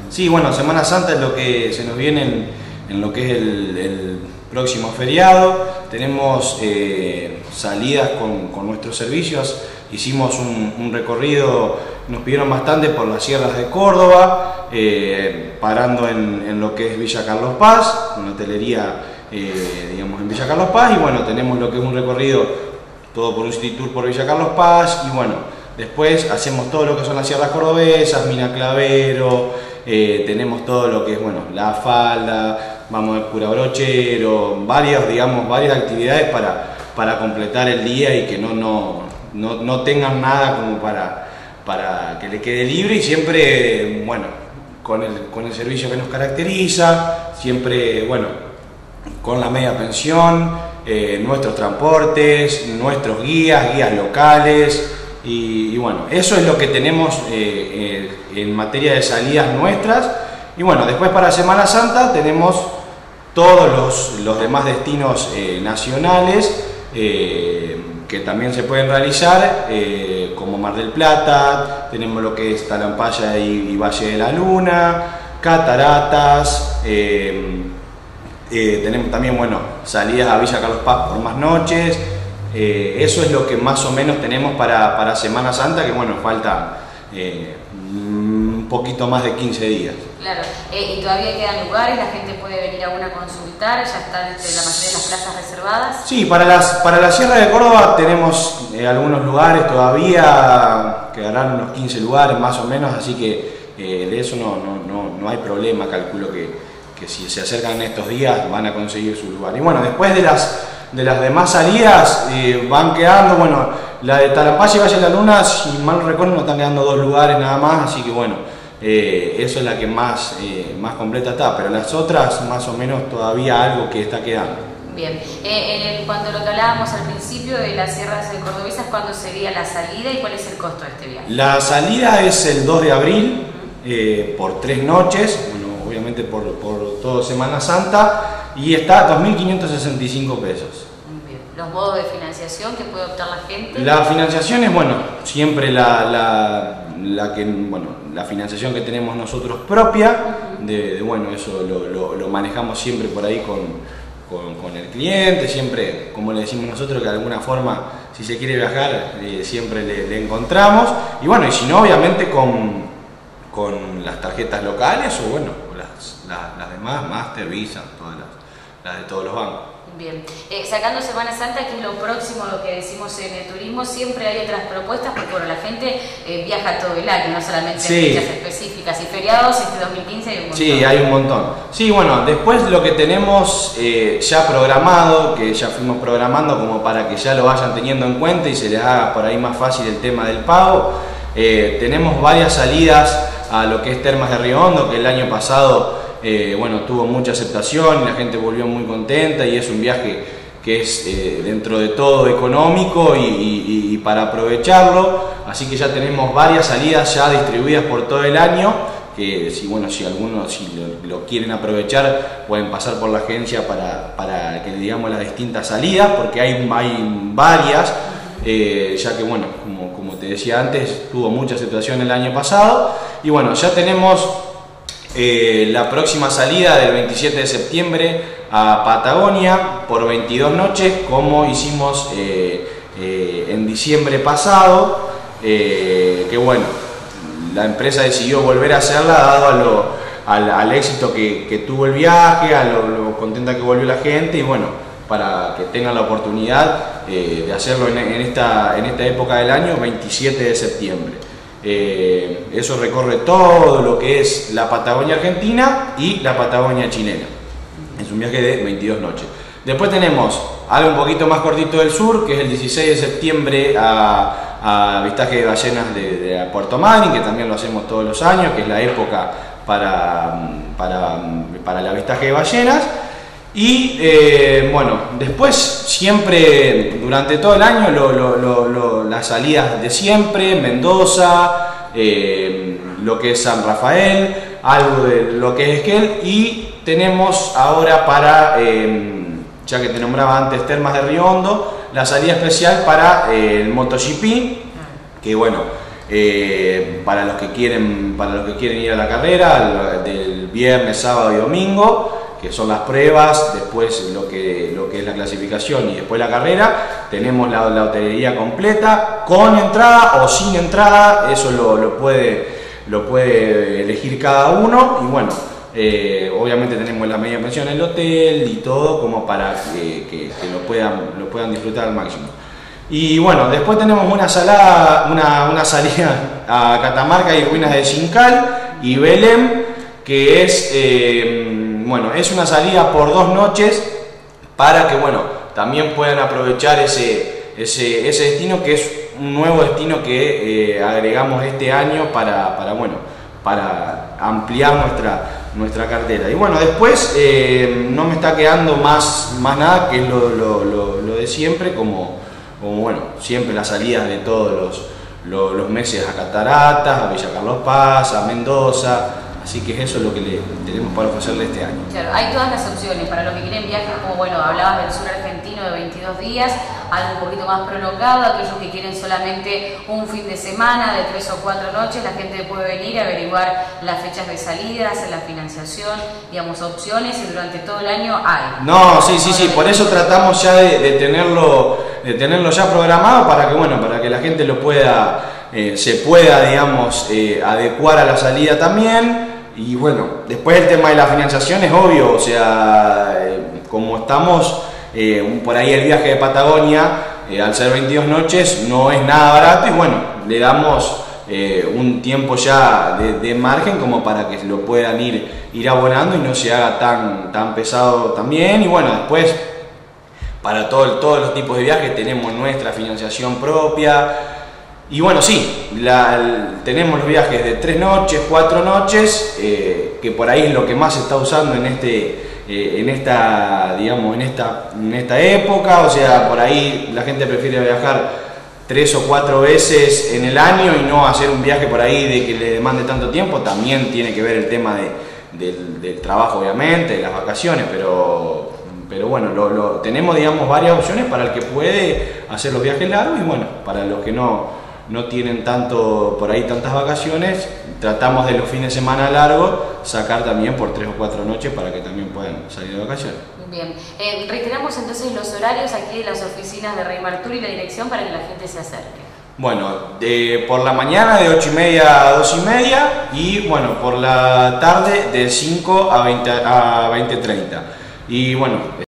Sí, bueno, Semana Santa es lo que se nos viene en lo que es el próximo feriado. Tenemos salidas con nuestros servicios. Hicimos un recorrido, nos pidieron bastante por las sierras de Córdoba, parando en lo que es Villa Carlos Paz, una hotelería digamos en Villa Carlos Paz, y bueno, tenemos lo que es un recorrido todo por un city tour por Villa Carlos Paz, y bueno, después hacemos todo lo que son las sierras cordobesas, Mina Clavero, tenemos todo lo que es, bueno, La Falda, vamos al Cura Brochero, varias actividades para completar el día y que no tengan nada como para que le quede libre, y siempre, bueno, con el servicio que nos caracteriza, siempre, bueno, con la media pensión, nuestros transportes, nuestros guías locales, y bueno, eso es lo que tenemos en materia de salidas nuestras. Y bueno, después para Semana Santa tenemos todos los demás destinos nacionales que también se pueden realizar, como Mar del Plata, tenemos lo que es Talampaya y Valle de la Luna, Cataratas, tenemos también, bueno, salidas a Villa Carlos Paz por más noches. Eso es lo que más o menos tenemos para Semana Santa, que bueno, falta un poquito más de 15 días. Claro, y todavía quedan lugares, la gente puede venir aún a consultar, ya están la mayoría de las plazas reservadas. Sí, para la Sierra de Córdoba tenemos algunos lugares todavía, quedarán unos 15 lugares más o menos, así que de eso no hay problema, calculo que si se acercan estos días van a conseguir su lugar. Y bueno, después de las demás salidas van quedando, bueno, la de Talampaya y Valle de la Luna, si mal recuerdo, nos están quedando 2 lugares nada más, así que bueno, eso es la que más completa está, pero las otras más o menos todavía algo que está quedando. Bien, en cuanto a lo que hablábamos al principio de las sierras de cordobesas, ¿cuándo sería la salida y cuál es el costo de este viaje? La salida es el 2 de abril, por 3 noches, bueno, obviamente por toda Semana Santa, y está a 2.565 pesos. Bien. ¿Los modos de financiación que puede optar la gente? La financiación es, bueno, siempre la financiación que tenemos nosotros propia, bueno, eso lo manejamos siempre por ahí con el cliente, siempre, como le decimos nosotros, que de alguna forma, si se quiere viajar, siempre le encontramos, y bueno, y si no, obviamente con las tarjetas locales o bueno, las demás, Master, Visa, todas las de todos los bancos. Bien, sacando Semana Santa, que es lo próximo, lo que decimos en el turismo, siempre hay otras propuestas, porque bueno, la gente viaja todo el año, no solamente en fechas específicas y feriados. Este 2015 hay un montón. Sí, hay un montón. Sí, bueno, después lo que tenemos ya programado, que ya fuimos programando como para que ya lo vayan teniendo en cuenta y se les haga por ahí más fácil el tema del pago, tenemos varias salidas a lo que es Termas de Río Hondo, que el año pasado bueno, tuvo mucha aceptación, la gente volvió muy contenta, y es un viaje que es dentro de todo económico y para aprovecharlo, así que ya tenemos varias salidas ya distribuidas por todo el año, que si algunos lo quieren aprovechar pueden pasar por la agencia para que le digamos las distintas salidas, porque hay varias, ya que bueno, como te decía antes, tuvo mucha aceptación el año pasado, y bueno, ya tenemos la próxima salida del 27 de septiembre a Patagonia por 22 noches, como hicimos en diciembre pasado, que bueno, la empresa decidió volver a hacerla dado al éxito que tuvo el viaje, a lo contenta que volvió la gente, y bueno, para que tengan la oportunidad de hacerlo en esta época del año, 27 de septiembre. Eso recorre todo lo que es la Patagonia argentina y la Patagonia chilena. Es un viaje de 22 noches. Después tenemos algo un poquito más cortito del sur, que es el 16 de septiembre a avistaje de ballenas de Puerto Madryn, que también lo hacemos todos los años, que es la época para el avistaje de ballenas. Y bueno, después siempre durante todo el año las salidas de siempre, Mendoza, lo que es San Rafael, algo de lo que es Esquel, y tenemos ahora ya que te nombraba antes Termas de Río Hondo, la salida especial para el MotoGP, que bueno, para los que quieren ir a la carrera, viernes, sábado y domingo, que son las pruebas, después lo que es la clasificación y después la carrera. Tenemos la hotelería completa, con entrada o sin entrada, eso lo puede elegir cada uno. Y bueno, obviamente tenemos la media pensión en el hotel y todo como para que lo puedan disfrutar al máximo. Y bueno, después tenemos una salida a Catamarca y Ruinas de Xincal y Belém, que es, es una salida por 2 noches para que, también puedan aprovechar ese destino, que es un nuevo destino que agregamos este año para ampliar nuestra cartera. Y bueno, después no me está quedando más nada, que es lo de siempre, como siempre las salidas de todos los meses a Cataratas, a Villa Carlos Paz, a Mendoza. Así que eso es lo que tenemos para ofrecerle este año. Claro, hay todas las opciones para los que quieren viajes, como hablabas del sur argentino de 22 días, algo un poquito más prolongado, aquellos que quieren solamente un fin de semana de 3 o 4 noches, la gente puede venir a averiguar las fechas de salida, hacer la financiación, digamos, opciones, y durante todo el año hay. No, sí, por eso tratamos ya de tenerlo ya programado para que la gente lo pueda, se pueda, digamos, adecuar a la salida también. Y bueno, después el tema de la financiación es obvio, o sea, como estamos, por ahí el viaje de Patagonia, al ser 22 noches, no es nada barato, y bueno, le damos un tiempo ya de margen como para que lo puedan ir abonando y no se haga tan pesado también. Y bueno, después, para todos los tipos de viajes tenemos nuestra financiación propia. Y bueno, sí, tenemos los viajes de 3 noches, 4 noches, que por ahí es lo que más se está usando en esta época. O sea, por ahí la gente prefiere viajar 3 o 4 veces en el año y no hacer un viaje por ahí de que le demande tanto tiempo. También tiene que ver el tema del trabajo, obviamente, de las vacaciones, pero bueno, tenemos, digamos, varias opciones para el que puede hacer los viajes largos. Y bueno, para los que no tienen tantas vacaciones, tratamos de los fines de semana largos sacar también por 3 o 4 noches para que también puedan salir de vacaciones. Bien, reiteramos entonces los horarios aquí de las oficinas de Reymar Tour y la dirección para que la gente se acerque. Bueno, por la mañana de 8:30 a 2:30 y bueno, por la tarde de 5 a 20:30. Y bueno,